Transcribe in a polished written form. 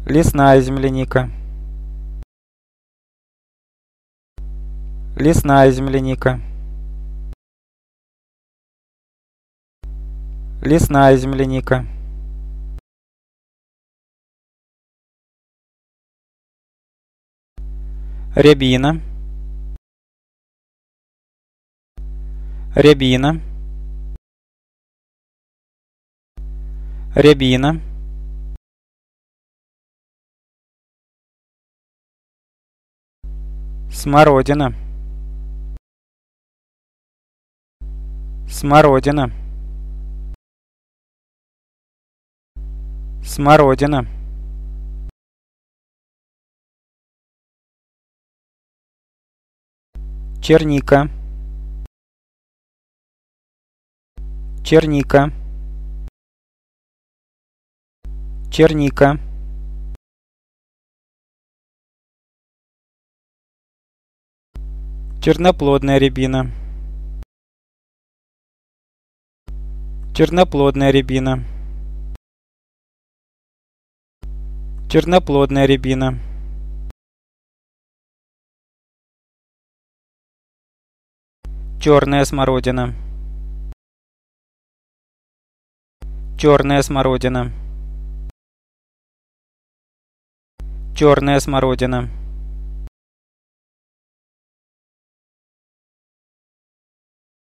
Лесная земляника. Лесная земляника. Лесная земляника. Рябина. Рябина. Рябина. Смородина. Смородина. Смородина. Черника. Черника. Черника. Черноплодная рябина. Черноплодная рябина. Черноплодная рябина. Черная смородина. Черная смородина. Черная смородина.